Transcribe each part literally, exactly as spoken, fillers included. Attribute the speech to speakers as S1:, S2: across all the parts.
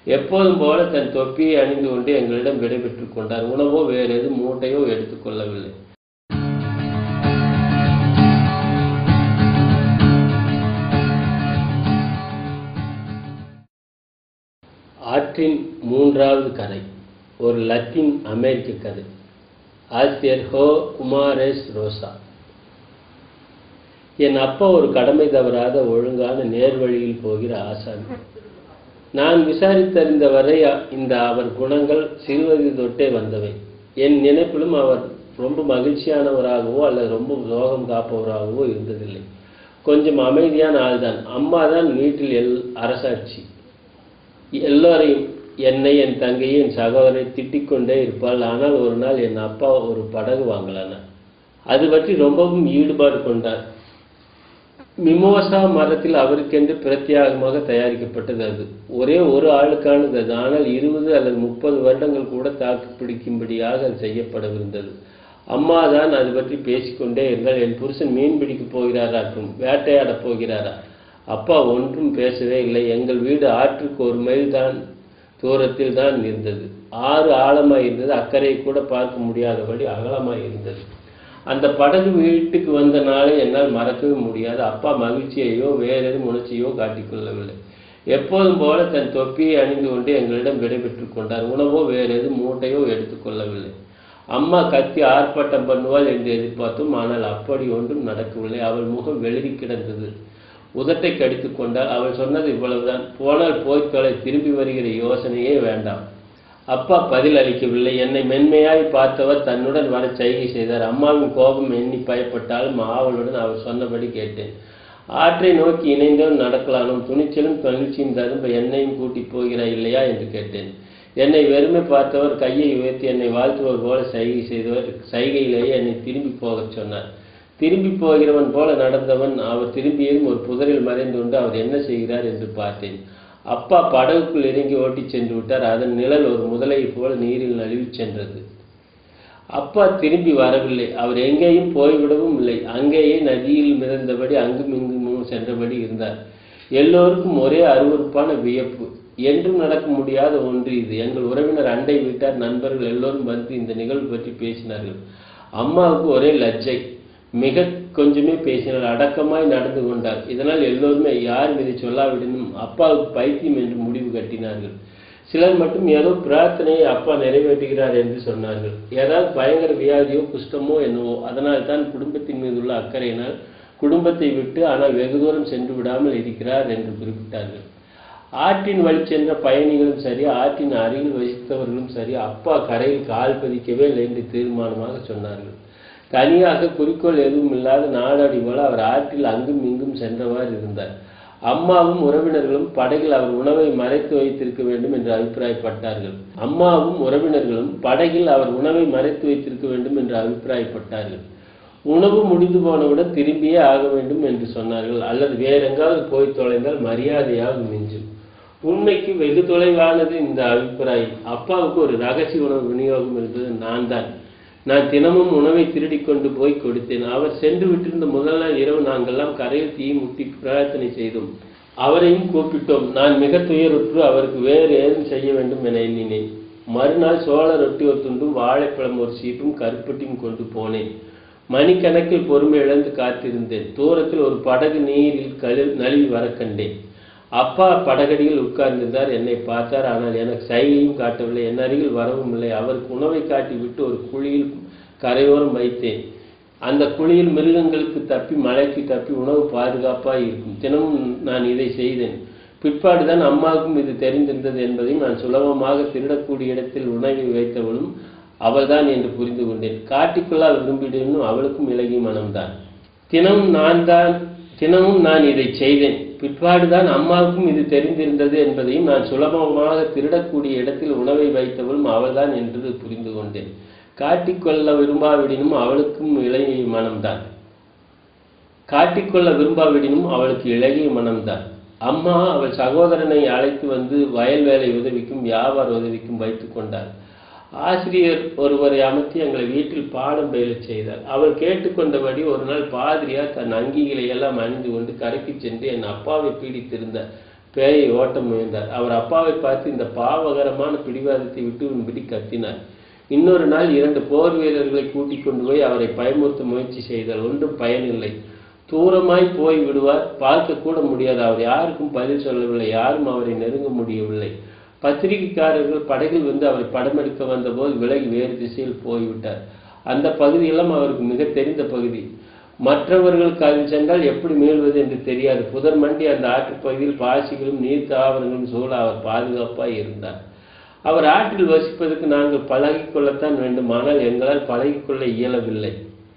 S1: எப்போதும் போல தன் தொப்பியை அணிந்து கொண்டு எங்களிடம் விடைபெற்றுக் கொண்டார். உணவோ வேறு எது மூட்டையோ எடுத்துக் கொள்ளவில்லை. ஆற்றின் மூன்றாவது கதை ஒரு லத்தீன் அமெரிக்க கதை. ஆசிரியர் ஹோ குமாரேஸ் ரோசா. என் அப்பா ஒரு கடமை தவறாத ஒழுங்கான நேர்வழியில் போகிற ஆசாமி. நான் விசாரித்தறிந்த வரை இந்த அவர் குணங்கள் சிறுவயது தொட்டே வந்தவை. என் நினைப்பிலும் அவர் ரொம்ப மகிழ்ச்சியானவராகவோ அல்லது ரொம்ப சோகம் காப்பவராகவோ இருந்ததில்லை. கொஞ்சம் அமைதியான ஆள்தான். அம்மா தான் வீட்டில் எல் அரசாட்சி. எல்லோரையும், என்னை, என் தங்கையை, என் சகோதரை திட்டிக் கொண்டே இருப்பாள். ஆனால் ஒரு நாள் என் அப்பா ஒரு படகு வாங்கலானார். அது பற்றி ரொம்பவும் ஈடுபாடு கொண்டார். மிமோசா மரத்தில் அவருக்கென்று பிரத்யேகமாக தயாரிக்கப்பட்டது. அது ஒரே ஒரு ஆளுக்கானது. அது ஆனால் இருபது அல்லது முப்பது வருடங்கள் கூட தாக்கு பிடிக்கும்படியாக அது செய்யப்படவிருந்தது. அம்மா தான் அது பற்றி பேசிக்கொண்டே இருந்தால், என் புருஷன் மீன் பிடிக்கப் போகிறாராக்கும், வேட்டையாடப் போகிறாரா? அப்பா ஒன்றும் பேசவே இல்லை. எங்கள் வீடு ஆற்றுக்கு ஒரு மைல் தான் தூரத்தில் தான் இருந்தது. ஆறு ஆழமாய் இருந்தது. அக்கறையை கூட பார்க்க முடியாதபடி அகலமாய் இருந்தது. அந்த படகு வீட்டுக்கு வந்த நாளை என்னால் மறக்கவே முடியாது. அப்பா மகிழ்ச்சியையோ வேறு எதுவும் உணர்ச்சியோ காட்டிக்கொள்ளவில்லை. எப்போதும் போல தன் தொப்பியை அணிந்து கொண்டு எங்களிடம் விடைபெற்றுக் கொண்டார். உணவோ வேறு எதுவும் மூட்டையோ எடுத்துக் கொள்ளவில்லை. அம்மா கத்தி ஆர்ப்பாட்டம் பண்ணுவாள் என்று எதிர்பார்த்தோம். ஆனால் அப்படி ஒன்றும் நடக்கவில்லை. அவள் முகம் வெளிரி கிடந்தது. உதட்டை கடித்து கொண்டால். அவள் சொன்னது இவ்வளவுதான்: போனால் போய் தொலை, திரும்பி வருகிற யோசனையே வேண்டாம். அப்பா பதில் அளிக்கவில்லை. என்னை மென்மையாய் பார்த்தவர் தன்னுடன் வர சைகை செய்தார். அம்மாவின் கோபம் எண்ணி பயப்பட்டாலும் ஆவலுடன் அவர் சொன்னபடி கேட்டேன். ஆற்றை நோக்கி இணைந்தவன் நடக்கலானும் துணிச்சலும் மகிழ்ச்சியும் தரும்ப என்னையும் கூட்டி போகிறாய் இல்லையா என்று கேட்டேன். என்னை வெறுமை பார்த்தவர் கையை உயர்த்தி என்னை வாழ்த்துவர் போல சைகை செய்தவர் சைகையிலேயே என்னை திரும்பி போகச் சொன்னார். திரும்பி போகிறவன் போல நடந்தவன் அவர் திரும்பியதும் ஒரு புதரில் மறைந்து கொண்டு அவர் என்ன செய்கிறார் என்று பார்த்தேன். அப்பா படகுக்குள் இறங்கி ஓட்டி சென்று விட்டார். அதன் நிழல் ஒரு முதலை போல நீரில் நழுவி சென்றது. அப்பா திரும்பி வரவில்லை. அவர் எங்கேயும் போய்விடவும் இல்லை. அங்கேயே நதியில் மிதந்தபடி அங்கும் இங்கும் சென்றபடி இருந்தார். எல்லோருக்கும் ஒரே அருவருப்பான வியப்பு. என்றும் நடக்க முடியாத ஒன்று இது. எங்கள் உறவினர், அண்டை வீட்டார், நண்பர்கள் எல்லோரும் வந்து இந்த நிகழ்வு பற்றி பேசினார்கள். அம்மாவுக்கு ஒரே லஜ்ஜை. மிக கொஞ்சமே பேசினார். அடக்கமாய் நடந்து கொண்டார். இதனால் எல்லோருமே யாரும் இதை சொல்லாவிடனும் அப்பாவுக்கு பைத்தியம் என்று முடிவு கட்டினார்கள். சிலர் மட்டும் ஏதோ பிரார்த்தனையை அப்பா நிறைவேற்றுகிறார் என்று சொன்னார்கள். ஏதாவது பயங்கர வியாதியோ குஷ்டமோ என்னவோ. அதனால் தான் குடும்பத்தின் மீது உள்ள அக்கறையினால் குடும்பத்தை விட்டு ஆனால் வெகு தூரம் சென்று விடாமல் இருக்கிறார் என்று குறிப்பிட்டார்கள். ஆற்றின் வழி சென்ற பயணிகளும் சரி, ஆற்றின் அருகில் வசித்தவர்களும் சரி, அப்பா கரையில் கால் பதிக்கவே இல்லை என்று தீர்மானமாக சொன்னார்கள். தனியாக குறிக்கோள் எதுவும் இல்லாத நாடாடி போல அவர் ஆற்றில் அங்கும் இங்கும் சென்றவாறு இருந்தார். அம்மாவும் உறவினர்களும் படகில் அவர் உணவை மறைத்து வைத்திருக்க வேண்டும் என்று அபிப்பிராயப்பட்டார்கள். அம்மாவும் உறவினர்களும் படகில் அவர் உணவை மறைத்து வைத்திருக்க வேண்டும் என்று அபிப்பிராயப்பட்டார்கள். உணவு முடிந்து போனவுடன் திரும்பியே ஆக வேண்டும் என்று சொன்னார்கள். அல்லது வேற எங்காவது போய் தொலைந்தால் மரியாதையாக மிஞ்சும். உண்மைக்கு வெகு தொலைவானது இந்த அபிப்பிராயம். அப்பாவுக்கு ஒரு ரகசிய உணவு விநியோகம் என்பது நான் தான். நான் தினமும் உணவை திருடி கொண்டு போய் கொடுத்தேன். அவர் சென்று விட்டிருந்த முதல் நாள் இரவு நாங்கள்லாம் கரையில் தீ முட்டி பிரார்த்தனை செய்தோம். அவரையும் கூப்பிட்டோம். நான் மிக துயருற்று அவருக்கு வேறு ஏதும் செய்ய வேண்டும் என எண்ணினேன். மறுநாள் சோழ ரொட்டி ஒரு துண்டும் வாழைப்பழம் ஒரு சீப்பும் கருப்பட்டியும் கொண்டு போனேன். மணிக்கணக்கில் பொறுமை இழந்து காத்திருந்தேன். தூரத்தில் ஒரு படகு நீரில் கழு நழுவி வர கண்டேன். அப்பா படகடியில் உட்கார்ந்திருந்தார். என்னை பார்த்தார். ஆனால் எனக்கு சைகையும் காட்டவில்லை. என் அருகில் வரவும் இல்லை. அவருக்கு உணவை காட்டி விட்டு ஒரு குழியில் கரையோரம் வைத்தேன். அந்த குழியில் மிருகங்களுக்கு தப்பி மழைக்கு தப்பி உணவு பாதுகாப்பாக இருக்கும். தினமும் நான் இதை செய்தேன். பிற்பாடுதான் அம்மாவுக்கும் இது தெரிந்திருந்தது என்பதையும் நான் சுலபமாக திருடக்கூடிய இடத்தில் உணவை வைத்தவளும் அவள்தான் என்று புரிந்து கொண்டேன். காட்டிக்கொள்ள விரும்பிடும் அவளுக்கும் இலகிய மனம்தான். தினமும் நான் தான் தினமும் நான் இதை செய்தேன். பிற்பாடுதான் அம்மாவுக்கும் இது தெரிந்திருந்தது என்பதையும் நான் சுலபமாக திருடக்கூடிய இடத்தில் உணவை வைத்தவளும் அவள்தான் என்று புரிந்து கொண்டேன். காட்டிக்கொள்ள விரும்பாவிடனும் அவளுக்கும் இலகிய மனம்தான். காட்டிக்கொள்ள விரும்பாவிடனும் அவளுக்கு இலகிய மனம்தான். அம்மா அவள் சகோதரனை அழைத்து வந்து வயல் வேலை உதவிக்கும் வியாபார உதவிக்கும் வைத்து கொண்டாள். ஆசிரியர் ஒருவரை அமர்த்தி எங்களை வீட்டில் பாடம் பயிலச் செய்தார். அவள் கேட்டுக்கொண்டபடி ஒரு நாள் பாதிரியார் தன் அங்கிகளை எல்லாம் அணிந்து கொண்டு கரைக்கு சென்று என் அப்பாவை பீடித்திருந்த பேயை ஓட்ட முயன்றார். அவர் அப்பாவை பார்த்து இந்த பாவகரமான பிடிவாதத்தை விட்டு விடும்படி கத்தினார். இன்னொரு நாள் இரண்டு போர் வீரர்களை கூட்டிக் கொண்டு போய் அவரை பயமுறுத்த முயற்சி செய்தார். ஒன்றும் பயனில்லை. தூரமாய் போய் விடுவார், பார்க்க கூட முடியாது. அவர் யாருக்கும் பதில் சொல்லவில்லை, யாரும் அவரை நெருங்க முடியவில்லை. பத்திரிகைக்காரர்கள் படகில் வந்து அவரை படம் எடுக்க வந்தபோது விலகி வேறு திசையில் போய்விட்டார். அந்த பகுதியெல்லாம் அவருக்கு மிக தெரிந்த பகுதி. மற்றவர்களுக்கு அதில் சென்றால் எப்படி மீள்வது என்று தெரியாது. புதர் மண்டி அந்த ஆற்றுப்பகுதியில் பாசிகளும் நீர் தாவரங்களும் சூழ அவர் பாதுகாப்பாக இருந்தார். அவர் ஆற்றில் வசிப்பதற்கு நாங்கள் பழகிக்கொள்ளத்தான் வேண்டும், ஆனால் எங்களால் பழகிக்கொள்ள இயலவில்லை.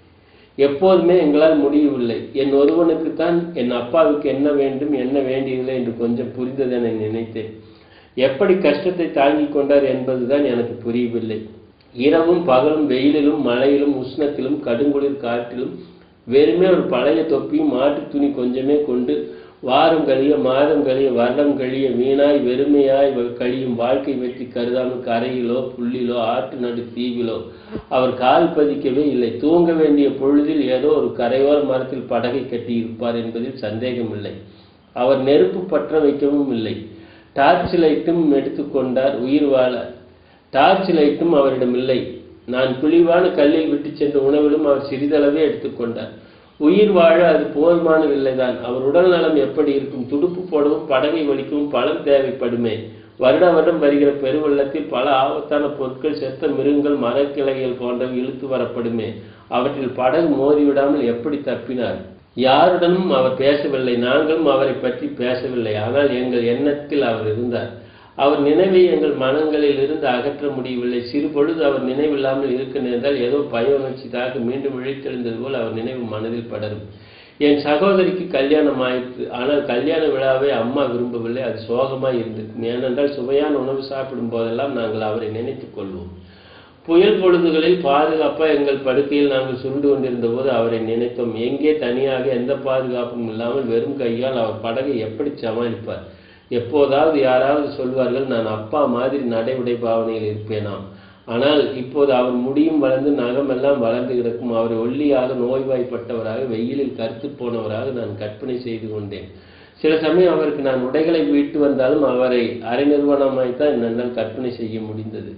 S1: எப்போதுமே எங்களால் முடியவில்லை. என் ஒருவனுக்குத்தான் என் அப்பாவுக்கு என்ன வேண்டும் என்ன வேண்டியதில்லை என்று கொஞ்சம் புரிந்ததென நினைத்தேன். எப்படி கஷ்டத்தை தாங்கிக் கொண்டார் என்பதுதான் எனக்கு புரியவில்லை. இரவும் பகலும், வெயிலிலும் மழையிலும் உஷ்ணத்திலும் கடுங்குளிர் காற்றிலும் வெறுமே ஒரு பழைய தொப்பியும் மாட்டு துணி கொஞ்சமே கொண்டு வாரம் கழிய மாதம் கழிய வருடம் கழிய வீணாய் வெறுமையாய் கழியும் வாழ்க்கை வெற்றி கருதாமல் கரையிலோ புள்ளிலோ ஆற்று நடு தீவிலோ அவர் கால் பதிக்கவே இல்லை. தூங்க வேண்டிய பொழுதில் ஏதோ ஒரு கரையோர மரத்தில் படகை கட்டி இருப்பார் என்பதில் சந்தேகமில்லை. அவர் நெருப்பு பற்ற வைக்கவும் இல்லை. டார்ச் லைட்டும் எடுத்துக்கொண்டார் உயிர் வாழ. டார்ச் லைட்டும் அவரிடம் இல்லை. நான் குழிவான கல்லில் விட்டு சென்ற உணவிலும் அவர் சிறிதளவே எடுத்துக்கொண்டார். உயிர் வாழ அது போதுமானதில்லைதான். அவர் உடல் நலம் எப்படி இருக்கும்? துடுப்பு போடவும் படகை வலிக்கவும் பலம் தேவைப்படுமே. வருட வருடம் வருகிற பெருவெள்ளத்தில் பல ஆபத்தான பொருட்கள், செத்த மிருகங்கள், மரக்கிளைகள் போன்றவை இழுத்து வரப்படுமே. அவற்றில் படகு மோதிவிடாமல் எப்படி தப்பினார்? யாருடனும் அவர் பேசவில்லை, நாங்களும் அவரை பற்றி பேசவில்லை. ஆனால் எங்கள் எண்ணத்தில் அவர் இருந்தார். அவர் நினைவை எங்கள் மனங்களில் இருந்து அகற்ற முடியவில்லை. சிறு பொழுது அவர் நினைவில்லாமல் இருக்க நேர்ந்தால் ஏதோ பய உணர்ச்சி தாக்க மீண்டும் விழித்தெழுந்தது போல் அவர் நினைவு மனதில் படரும். என் சகோதரிக்கு கல்யாணம் ஆயிற்று. ஆனால் கல்யாண விழாவை அம்மா விரும்பவில்லை. அது சோகமாய் இருந்திருக்கும். ஏனென்றால் சுவையான உணவு சாப்பிடும் போதெல்லாம் நாங்கள் அவரை நினைத்துக் கொள்வோம். புயல் பொழுதுகளில் பாதுகாப்பாக எங்கள் படுக்கையில் நாங்கள் சுருண்டு கொண்டிருந்த போது அவரை நினைத்தோம். எங்கே தனியாக எந்த பாதுகாப்பும் இல்லாமல் வெறும் கையால் அவர் படகை எப்படி சமாளிப்பார்? எப்போதாவது யாராவது சொல்வார்கள், நான் அப்பா மாதிரி நடை உடை பாவனையில் இருப்பேனாம். ஆனால் இப்போது அவர் முடியும் வளர்ந்து நகமெல்லாம் வளர்ந்து கிடக்கும். அவரை ஒல்லியாக நோய்வாய்ப்பட்டவராக வெயிலில் கருத்து போனவராக நான் கற்பனை செய்து கொண்டேன். சில சமயம் அவருக்கு நான் உடைகளை விட்டு வந்தாலும் அவரை அரை நிர்வாணமாய்த்தான் என்னால் கற்பனை செய்ய முடிந்தது.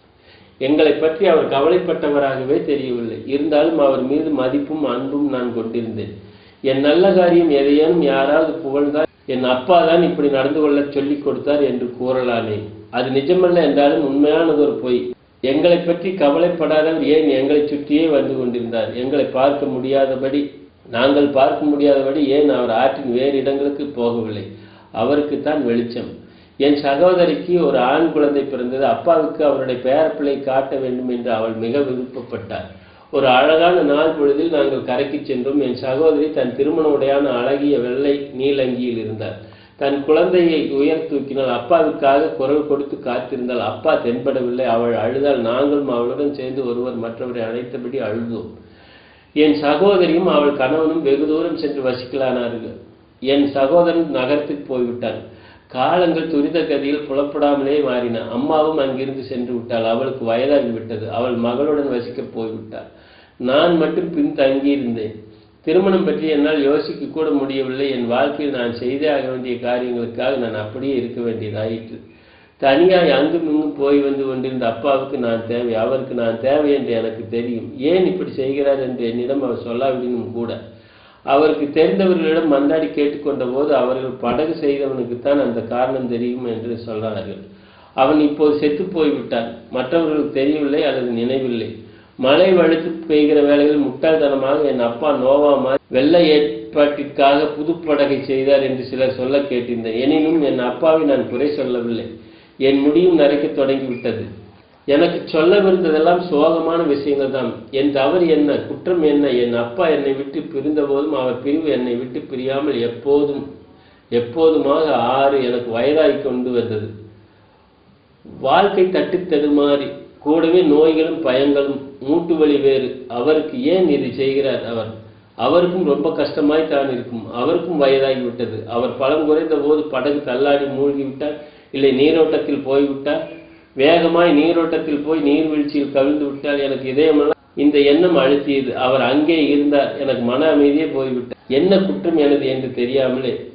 S1: எங்களை பற்றி அவர் கவலைப்பட்டவராகவே தெரியவில்லை. இருந்தாலும் அவர் மீது மதிப்பும் அன்பும் நான் கொண்டிருந்தேன். என் நல்ல காரியம் எதையேனும் யாராவது புகழ்ந்தால் என் அப்பா தான் இப்படி நடந்து கொள்ள சொல்லிக் கொடுத்தார் என்று கூறலானே. அது நிஜமல்ல என்றாலும் உண்மையானதொரு பொய். எங்களை பற்றி கவலைப்படாதவர் ஏன் எங்களை சுற்றியே வந்து கொண்டிருந்தார்? எங்களை பார்க்க முடியாதபடி நாங்கள் பார்க்க முடியாதபடி ஏன் அவர் ஆற்றின் வேறு இடங்களுக்கு போகவில்லை? அவருக்குத்தான் வெளிச்சம். என் சகோதரிக்கு ஒரு ஆண் குழந்தை பிறந்தது. அப்பாவுக்கு அவருடைய பேரப்பிள்ளை காட்ட வேண்டும் என்று அவள் மிக விருப்பப்பட்டார். ஒரு அழகான நாள் பொழுதில் நாங்கள் கரைக்கு சென்றோம். என் சகோதரி தன் திருமண உடையான அழகிய வெள்ளை நீலங்கியில் இருந்தார். தன் குழந்தையை உயர் தூக்கினால். அப்பாவுக்காக குரல் கொடுத்து காத்திருந்தால். அப்பா தென்படவில்லை. அவள் அழுதால். நாங்களும் அவளுடன் சேர்ந்து ஒருவர் மற்றவரை அழைத்தபடி அழுதோம். என் சகோதரியும் அவள் கணவனும் வெகு தூரம் சென்று வசிக்கலானார்கள். என் சகோதரன் நகரத்துக்கு போய்விட்டான். காலங்கள் துரித கதியில் புலப்படாமலே மாறின. அம்மாவும் அங்கிருந்து சென்று விட்டாள். அவளுக்கு வயதாகிவிட்டது. அவள் மகளுடன் வசிக்க போய்விட்டாள். நான் மட்டும் பின் தங்கியிருந்தேன். திருமணம் பற்றி என்னால் யோசிக்க கூட முடியவில்லை. என் வாழ்க்கையில் நான் செய்தே ஆக வேண்டிய காரியங்களுக்காக நான் அப்படியே இருக்க வேண்டியதாயிற்று. தனியாய் அங்கும் இங்கும் போய் வந்து கொண்டிருந்த அப்பாவுக்கு நான் தேவை, அவருக்கு நான் தேவை என்று எனக்கு தெரியும். ஏன் இப்படி செய்கிறார் என்று என்னிடம் அவர் சொல்லாவிடனும் கூட அவருக்கு தெரிந்தவர்களிடம் மன்றாடி கேட்டுக்கொண்ட போது அவர்கள் படகு செய்தவனுக்குத்தான் அந்த காரணம் தெரியும் என்று சொன்னார்கள். அவன் இப்போது செத்து போய்விட்டான். மற்றவர்களுக்கு தெரியவில்லை அல்லது நினைவில்லை. மழை வழுத்து பெய்கிற வேளையில் முட்டாள்தனமாக என் அப்பா நோவாமா வெள்ள ஏற்பாட்டிற்காக புது படகை செய்தார் என்று சிலர் சொல்ல கேட்டிருந்தேன். எனினும் என் அப்பாவை நான் குறை சொல்லவில்லை. என் முடியும் நரைக்க தொடங்கிவிட்டது. எனக்கு சொல்லவிருந்ததெல்லாம் சோகமான விஷயங்கள் தான். என் தவறு என்ன, குற்றம் என்ன? என் அப்பா என்னை விட்டு பிரிந்த போதும் அவர் பிரிவு என்னை விட்டு பிரியாமல் எப்போதும் எப்போதுமாக ஆறு எனக்கு வயதாகி கொண்டு வந்தது. வாழ்க்கை தட்டு தடுமாறி, கூடவே நோய்களும் பயங்களும், மூட்டு வலி வேறு. அவருக்கு ஏன் இது செய்கிறார்? அவர் அவருக்கும் ரொம்ப கஷ்டமாய் தான் இருக்கும். அவருக்கும் வயதாகிவிட்டது. அவர் பலம் குறைந்த போது படகு தள்ளாடி மூழ்கிவிட்டார், இல்லை நீரோட்டத்தில் போய்விட்டார். வேகமாய் நீரோட்டத்தில் போய் நீர்வீழ்ச்சியில் கவிழ்ந்து விட்டால். எனக்கு இதயமெல்லாம் இந்த எண்ணம் அழுத்தியது. அவர் அங்கே இருந்தார். எனக்கு மன அமைதியே போய்விட்டார். என்ன குற்றம் எனது என்று தெரியாமலே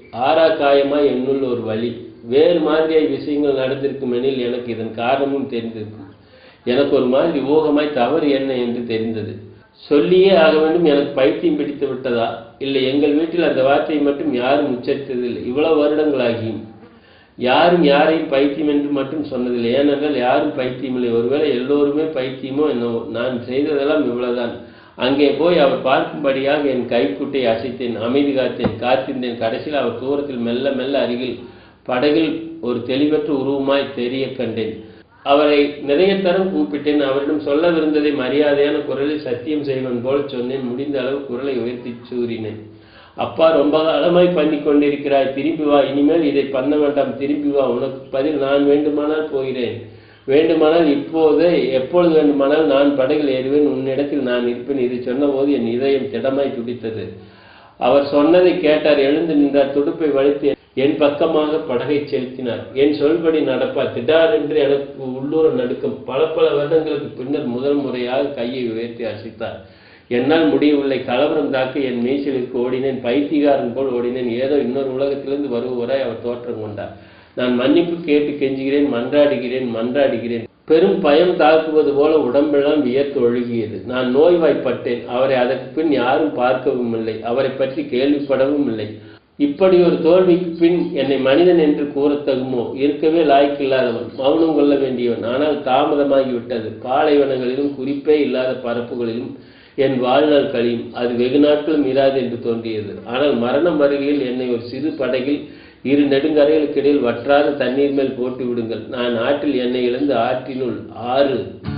S1: ஆறா காயமாய் என்னுள் ஒரு வலி. வேறு மாதிரியாய் விஷயங்கள் நடந்திருக்கும் எனில் எனக்கு இதன் காரணமும் தெரிந்திருக்கும். எனக்கு ஒரு மாதிரி ஊகமாய் தவறு என்ன என்று தெரிந்தது. சொல்லியே ஆக வேண்டும். எனக்கு பைத்தியம் பிடித்து விட்டதா? இல்லை, எங்கள் வீட்டில் அந்த வார்த்தையை மட்டும் யாரும் உச்சரித்ததில்லை. இவ்வளவு வருடங்களாகியும் யாரும் யாரையும் பைத்தியம் என்று மட்டும் சொன்னதில்லை. ஏனென்றால் யாரும் பைத்தியம் இல்லை. ஒருவேளை எல்லோருமே பைத்தியமோ என்னவோ. நான் செய்ததெல்லாம் இவ்வளவுதான். அங்கே போய் அவர் பார்க்கும்படியாக என் கைக்குட்டை அசைத்தேன், அமைதி காத்தேன், காத்திருந்தேன். கடைசியில் அவர் தூரத்தில் மெல்ல மெல்ல அருகில் படகில் ஒரு தெளிவற்ற உருவமாய் தெரிய கண்டேன். அவரை நிறைய தரம் கூப்பிட்டேன். அவரிடம் சொல்லவிருந்ததை மரியாதையான குரலில் சத்தியம் செய்வன் போல் சொன்னேன். முடிந்த அளவு குரலை உயர்த்தி கூறினேன். அப்பா, ரொம்ப காலமாய் பண்ணி கொண்டிருக்கிறாய், திரும்பி வா. இனிமேல் இதை பண்ண வேண்டாம், திரும்பி வா. உனக்கு பதில் நான் வேண்டுமானால் போகிறேன். வேண்டுமானால் இப்போதே, எப்பொழுது வேண்டுமானால் நான் படகில் ஏறுவேன். உன்னிடத்தில் நான் இருப்பேன். இதை சொன்னபோது என் இதயம் திடமாய் துடித்தது. அவர் சொன்னதை கேட்டார். எழுந்து நின்றார். துடுப்பை வலித்து என் பக்கமாக படகை செலுத்தினார். என் சொல்படி நடப்பார். திடார் என்று எனக்கு உள்ளூர நடுக்கம். பல பல வருடங்களுக்கு பின்னர் முதல் முறையாக கையை உயர்த்தி அசைத்தார். என்னால் முடியவில்லை. கலவரம் தாக்க என் மேய்ச்சலுக்கு ஓடினேன். பைத்தியக்காரன் போல் ஓடினேன். ஏதோ இன்னொரு உலகத்திலிருந்து வருவராய் அவர் தோற்றம் கொண்டார். நான் மன்னிப்பு கேட்டு கெஞ்சுகிறேன், மன்றாடுகிறேன் மன்றாடுகிறேன் பெரும் பயம் தாக்குவது போல உடம்பெல்லாம் வியர்த்து ஒழுகியது. நான் நோய்வாய்ப்பட்டேன். அவரை அதற்கு பின் யாரும் பார்க்கவும் இல்லை. அவரை பற்றி கேள்விப்படவும் இல்லை. இப்படி ஒரு தோல்விக்கு பின் என்னை மனிதன் என்று கூறத்தகுமோ? இருக்கவே லாய்க்கில்லாதவன், மௌனம் கொள்ள வேண்டியவன். ஆனால் தாமதமாகிவிட்டது. பாலைவனங்களிலும் குறிப்பே இல்லாத பரப்புகளிலும் என் வாழ்நாள் கழியும். அது வெகு நாட்களும் இராது என்று தோன்றியது. ஆனால் மரணம் வருகையில் என்னை ஒரு சிறு படகில் இரு நெடுங்கரைகளுக்கு இடையில் வற்றாத தண்ணீர் மேல் போட்டு விடுங்கள். நான் ஆற்றில் என்னை இழந்து ஆற்றினுள் ஆறு